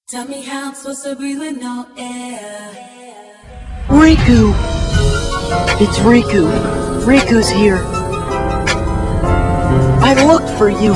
Tell me how I'm supposed to breathe with no air. Riku! It's Riku. Riku's here. I looked for you.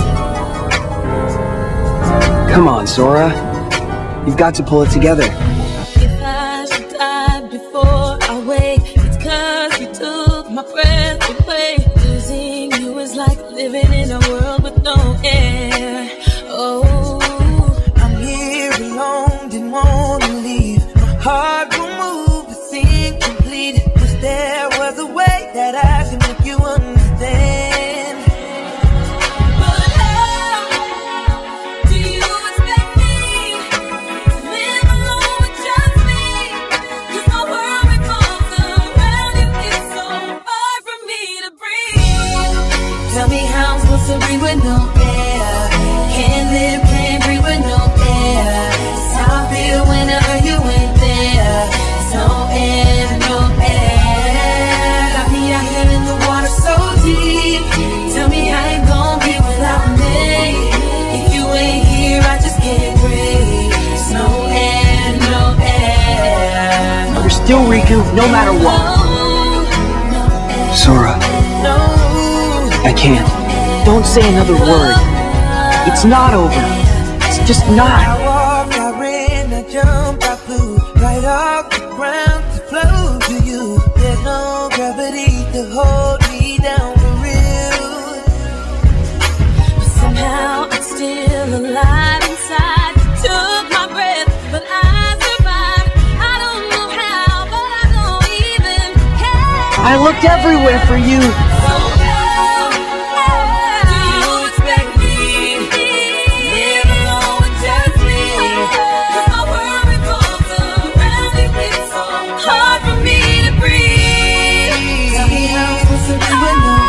Come on, Sora. You've got to pull it together. If I should die before I wake, it's 'cause you took my breath away. Losing you is like living in a world with no air. Oh, I'm here alone, didn't want to leave. My heart will move, it seemed complete. 'Cause there was a way that I could make you understand. but how do you expect me to live alone with just me? 'Cause my world revolves around you, it's so hard for me to breathe. Tell me how I'm supposed to breathe with no air. Can't live, can't breathe with no air. It's how I feel whenever you ain't there. There's no air, no air. Got me out here in the water so deep. Tell me how you gon' be without me. If you ain't here, I just can't breathe. There's no air, no air. You're still Riku, no matter what. No air, Sora, No, I can't. Don't say another word. It's not over. It's just not. I walked, I ran, I jumped, I flew right off the ground to flow to you. There's no gravity to hold me down for real. but somehow I'm still alive inside. You took my breath, but I survived. I don't know how, but I don't even care. I looked everywhere for you. So how do you expect me to live alone with just me? 'Cause my world revolves around you, it's so hard for me to breathe. Tell me how I'm supposed to be with no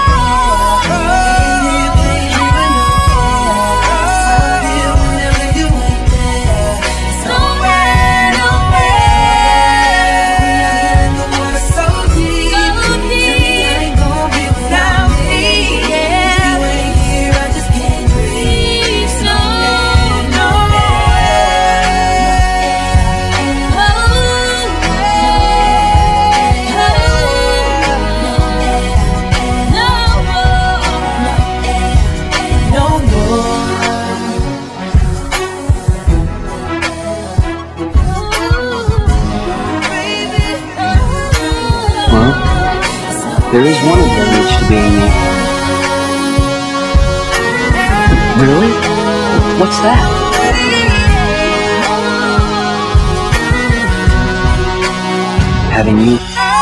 Well, there is one advantage to being me. Really? What's that? Having you.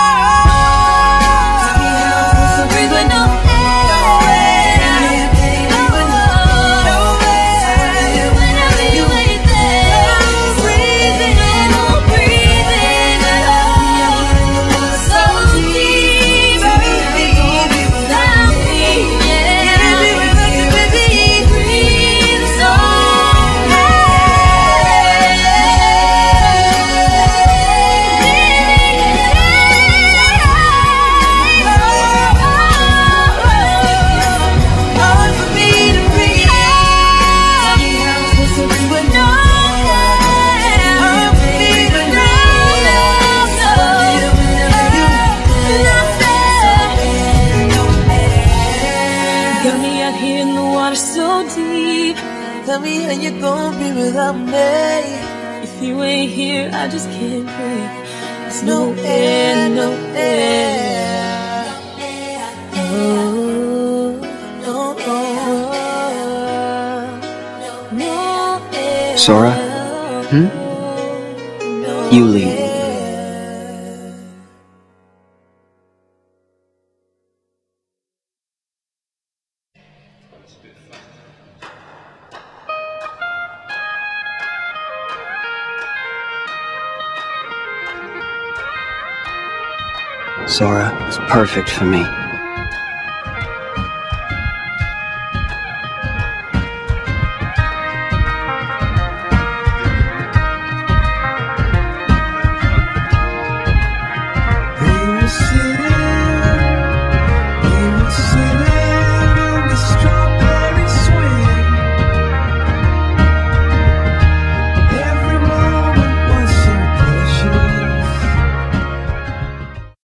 Got me out here in the water so deep. Tell me how you gon' be without me. If you ain't here, I just can't breathe. There's no air, no air. Oh, no air. No air. Sora? You lead. Sora is perfect for me.